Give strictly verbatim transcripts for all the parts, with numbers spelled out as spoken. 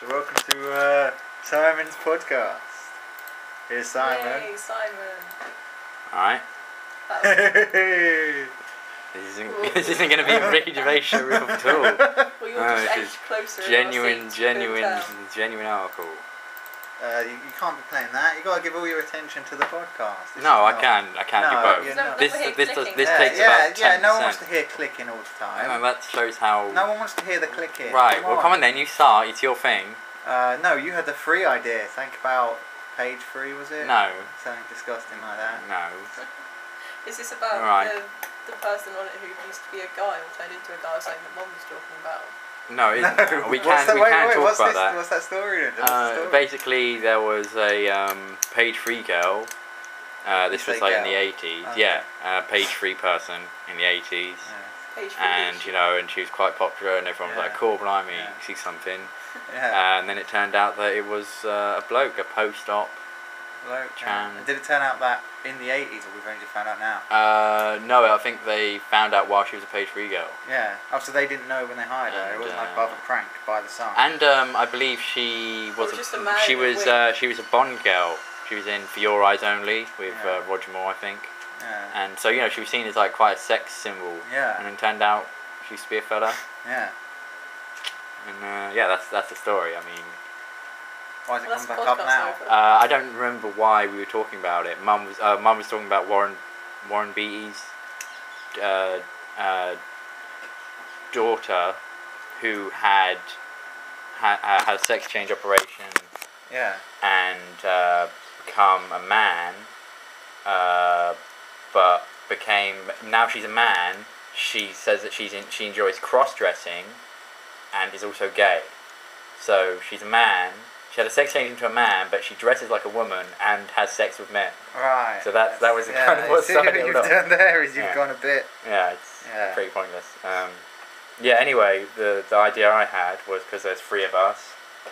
So welcome to uh, Simon's podcast. Here's Simon. Yay, Simon. Alright. Hey. This isn't, this isn't going to be a radio ratio reel at all. Well, you're No, just this edged closer. in Genuine, our seats, you couldn't genuine, tell. genuine article. Uh, you, you can't be playing that. You got to give all your attention to the podcast. This No, is I not- can. I can No, do both. you're No, not. This, never hear this, does, clicking. this yeah, takes yeah, about yeah. ten No one wants percent. to hear clicking all the time. No, that shows how. No one wants to hear the clicking. Right. Come Well, come on then. You start. It's your thing. Uh, no, you had the free idea. Think about page three, was it? No. Something disgusting like that. No. Is this about Alright. the, the person on it who used to be a guy or turned into a guy, something that Mum was talking about? No. It, No. We What's can't. that- We wait, can't wait, talk what's about this, that. What's that story then? What's the Uh, story? basically, there was a um, page three girl. Uh, this You was say like in the girl? eighties. Okay. Yeah, uh, page three person in the eighties. Yeah. Page And you know, and she was quite popular, and everyone was Yeah. like, "Cool, blimey, Yeah. see something." Yeah. Uh, and then it turned out that it was uh, a bloke, a post-op. Bloke, Chan. yeah. Did it turn out that in the eighties, or we've only just found out now? Uh, no, I think they found out while she was a page three girl. Yeah. Oh, so they didn't know when they hired her. It And, wasn't like uh, above a prank by the sun. And um, I believe she was Or just a, a man she in a was wig. uh, she was a Bond girl. She was in For Your Eyes Only with Yeah. uh, Roger Moore, I think. yeah. And so you know, she was seen as like quite a sex symbol. Yeah. And then turned out she used to be a fella. Yeah. And uh, yeah, that's that's the story. I mean. Why has it Well, come that's back up podcast now? over. Uh, I don't remember why we were talking about it. Mum was uh, Mum was talking about Warren Warren Beatty's uh, uh, daughter, who had ha- uh, had a sex change operation Yeah. and uh, become a man, uh, but became now she's a man. She says that she's in, she enjoys cross dressing, and is also gay. So she's a man. She had a sex change into a man, but she dresses like a woman and has sex with men. Right. So that that was yeah. kind of what See started what it you've all. done there is you've Yeah. gone a bit. Yeah, it's Yeah. pretty pointless. Um, yeah. Anyway, the the idea I had was because there's three of us,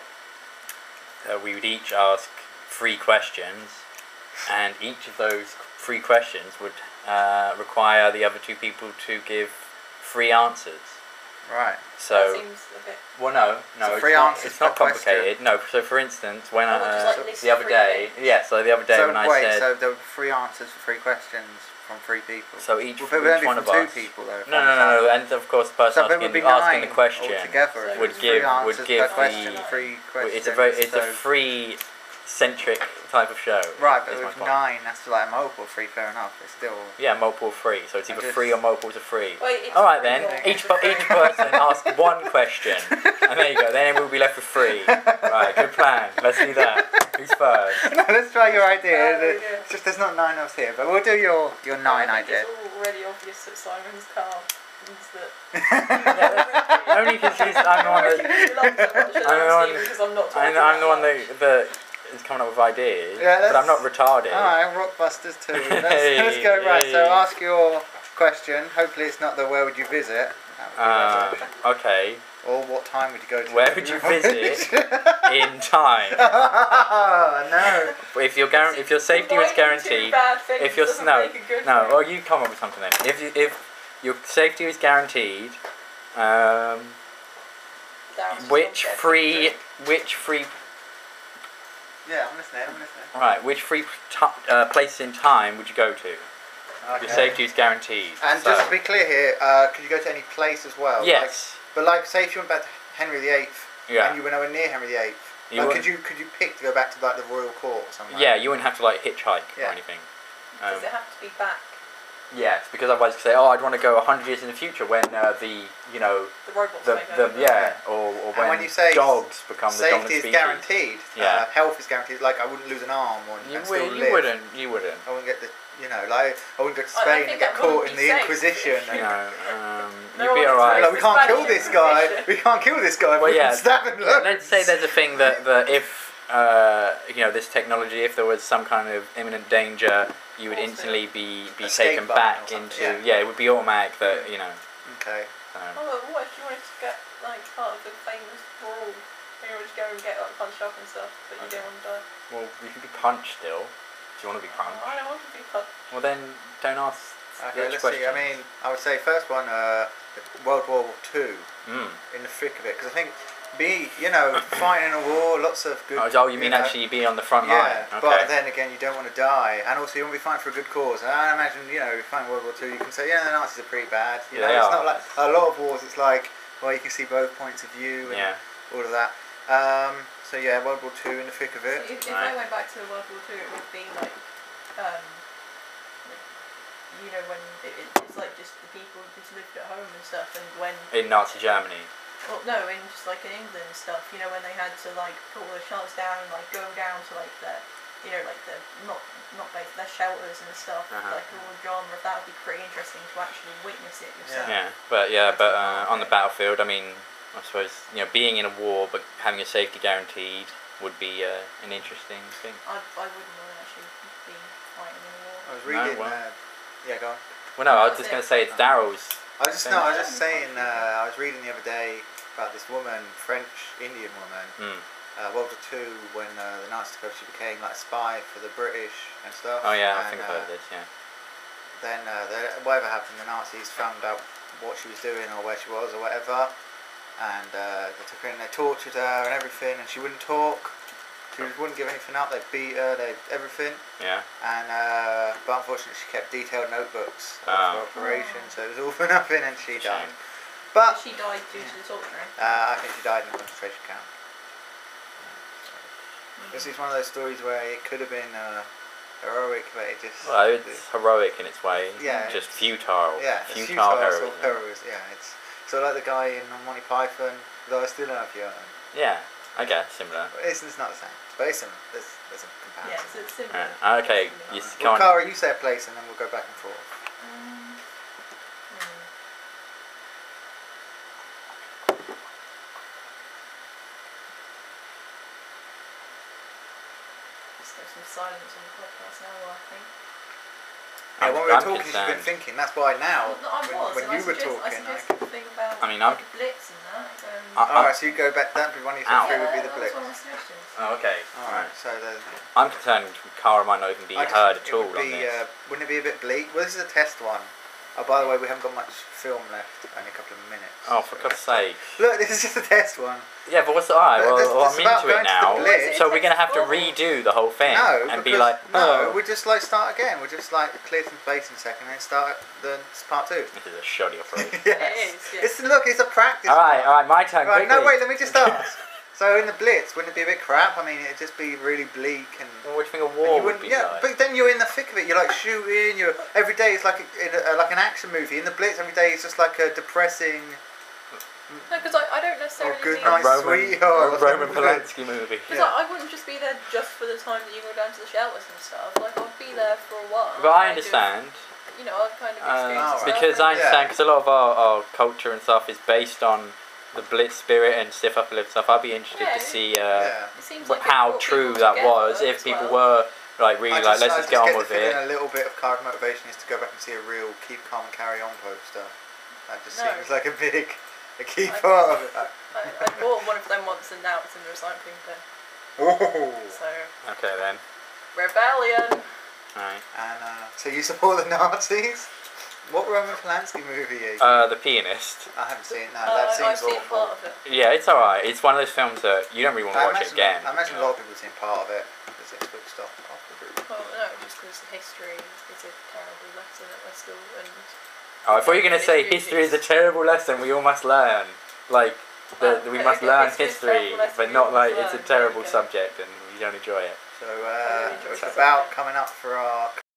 uh, we would each ask three questions, and each of those three questions would uh, require the other two people to give three answers. Right. So. That seems a bit. Well, no, no, So it's three not, answers it's per not complicated. No, so for instance, when Oh, I, well, just uh, like list the other three day, things. yeah, so the other day so when I wait, said, so there were three answers for three questions from three people. so each, well, each but we're only one from of two us, people though. if no, I'm no, no, no, fine. and of course the person So it would be asking, asking nine the question altogether. So if would it's give three answers would give per question, the, three questions. it's a very, it's so a free centric type of show. right, but is my with point. nine, that's like a multiple three. Fair enough. It's still. Yeah, multiple of three, so it's I either just- free or multiples of three. Wait, it's All right three then, or each multiple each three. person asks one question, and there you go. Then we'll be left with three. Right, good plan. Let's do that. Who's first? No, let's try your idea. Oh, The- yeah. it's just there's not nine of us here, but we'll do your your nine I think idea. It's already obvious that Simon's car means that. Yeah, only because I'm the one that. I'm the one- Because I'm not talking I'm, I'm the about one that, that is coming up with ideas, Yeah, but I'm let's- not retarded. Alright, Rockbusters too. Let's, Hey, let's go right. So hey. ask your question. Hopefully it's not the where would you visit. That would be Uh, okay. Or what time would you go to? Where would you visit in time? Oh, no. If your guar- if your safety was guaranteed, if your no no, or you come up with something then. If you, if your safety was guaranteed, um, which free which free Yeah, I'm listening. I'm listening. right which free t- uh, place in time would you go to? Okay. Your safety is guaranteed. And so. just to be clear here, uh, could you go to any place as well? Yes. Like, but like, say if you went back to Henry the Eighth, Yeah. and you were nowhere near Henry the Eighth, You like, would- could you could you pick to go back to like the royal court or something? Yeah, Like you wouldn't have to like hitchhike Yeah. or anything. Um, Does it have to be back? yes, because otherwise you could say, oh, I'd want to go a hundred years in the future when uh, the you know The robots the take the over. yeah or, or And when, when you say dogs become the dominant safety is species. guaranteed. Yeah. Uh, health is guaranteed. Like I wouldn't lose an arm or You, and would, still you live. wouldn't. You wouldn't. I wouldn't get the you know like I wouldn't go to I- I Spain think and get that caught wouldn't in be the safe. Inquisition. You and, know, um, No you'd be one is alright. like we can't Spanish kill this guy. Inquisition. We can't kill this guy. Well, we yeah. can stab him. Yeah, let's say there's a thing that, that if uh, you know this technology, if there was some kind of imminent danger, you would Also, instantly be, be escape taken button or back something, into yeah. yeah. it would be automatic that you know. Okay. Um, Oh, well, what if you wanted to get like part of the famous brawl? You know, just go and get like punched up and stuff, but you don't want to die. well, you can be punched still. Do you want to be punched? I don't want to be punched. Well, then don't ask. Okay, each let's question. see. I mean, I would say first one, uh, World War Two Mm. in the thick of it, because I think be you know fighting in a war, lots of good. Oh, you mean know, actually be on the front yeah, line? Okay. but then again, you don't want to die, and also you want to be fighting for a good cause. And I imagine, you know, fighting World War Two, you can say, yeah, the Nazis are pretty bad. You Yeah, know, they it's are. not like a lot of wars. It's like, well, you can see both points of view and Yeah. all of that. Um, so yeah, World War Two in the thick of So it. if, if Right. I went back to World War Two, it would be like, um, you know, when it, it, it's like just the people just lived at home and stuff, and when, In Nazi Germany. well, no, in just like in England and stuff, you know, when they had to like put all the shelters down and like go down to like the, you know, like the not not base, their shelters and stuff, Uh-huh. like all the drama of that would be pretty interesting to actually witness it yourself. Yeah, but yeah, but uh, on the battlefield, I mean, I suppose you know, being in a war but having your safety guaranteed would be uh, an interesting thing. I I wouldn't want to actually be fighting in a war. I was reading. well. uh, yeah, go on. Well, no, I was That's just it. going to say it's Daryl's. I was just no, I was just saying. Uh, I was reading the other day about this woman, French Indian woman, Mm. uh, World War Two, when uh, the Nazis took over, she became like a spy for the British and stuff. Oh yeah, I and, think I've uh, heard this. Yeah. Then uh, the, whatever happened, the Nazis found out what she was doing or where she was or whatever, and uh, they took her in, they tortured her and everything, and she wouldn't talk. She wouldn't give anything up. They beat her, they everything, Yeah. and uh, but unfortunately she kept detailed notebooks of Oh. her operation, so it was all for nothing, and she Shame. died. But She died due to the torturing. uh, I think she died in a concentration camp. This is one of those stories where it could have been uh, heroic, but it just Well, it's heroic in its way. Yeah, Just it's- futile. yeah, it's Futile, futile heroism. sort of heroism. Yeah, it's so like the guy in Monty Python, though I still love you. Yeah, I guess similar. It's, it's not the same, but it's similar. There's, there's a Yeah, comparison. so it's similar. Right. Okay, Similar. you s- Well, Come on. Cara, you say a place, and then we'll go back and forth. Um, hmm. Just there's some silence on the podcast now, I think. Yeah, I'm- when we were I'm talking, she's been concerned. thinking. That's why now, Well, no, I when, was, when and you I were suggest, I talking, I, suggested the thing about I mean, like, I'm- Blitz and that. Um, I- all right, so you go back. That'd be one of your top Ow. three would be yeah, the that Blitz. was one of my suggestions. Oh, okay. All right, so the. I'm concerned Cara might not even be I just heard think at it all would on be, this. uh, wouldn't it be a bit bleak? Well, this is a test one. Oh, by the way, we haven't got much film left. Only a couple of minutes. Oh, for God's sake. Look, this is just a test one. Yeah, but what's alright? But Well, this- well, this I'm is about into it going to the now. Blitz. So we're gonna have to Oh. redo the whole thing No, and be because- like, no, oh, we just like start again. We just like clear some space in a second, and then start the part two. this is a shoddy operation. Yes. It is, yes. It's look, it's a practice. all right, one. all right, my turn. Right, no, quickly. wait, let me just ask. So in the Blitz, wouldn't it be a bit crap? I mean, it'd just be really bleak and. Well, what do you think a and war you would wouldn't, be yeah, like? but then you're in the thick of it. You're like shooting. You're every day. It's like a, in a, like an action movie. In the Blitz, every day is just like a depressing. No, because I, I don't necessarily Oh, good mean... a night, Roman, sweetheart. a Roman Polanski movie. Because Yeah. I, I wouldn't just be there just for the time that you go down to the shelters and stuff. Like, I'd be there for a while. But I kind of- understand. you know, I'd kind of Uh, experience Alright. because I Yeah. understand, because a lot of our, our culture and stuff is based on the Blitz spirit and stiff upper lip stuff. I'd be interested Yeah, to see uh, Yeah. It seems wh- like it how brought true people that together was. If as people well. were like really I like, just, let's I just just get on get with the feeling it. a little bit of Card motivation is to go back and see a real keep calm and carry on poster. That just No. seems like a big, a key I- part of it. I, I bought one of them once and now it's in the recycling bin. Oh. So, Okay then. rebellion! Right. And uh, so you support the Nazis? What Roman Polanski movie are you? Uh, the Pianist. I haven't seen that. Uh, that I've seems seen awful. part of it. Yeah, it's alright. It's one of those films that you don't really want to I watch it imagine, again. I imagine a you know. lot of people have seen part of it because it's good stuff. Well, no, just because history is a terrible lesson at my school and... Oh, I thought you were going to say Movies. history is a terrible lesson we all must learn. Like, the, Oh, we okay, must okay, learn it's- it's history, terrible lesson but we not all like must it's a learn. terrible Okay. subject and we don't enjoy it. So uh, really enjoy it's this about subject. coming up for our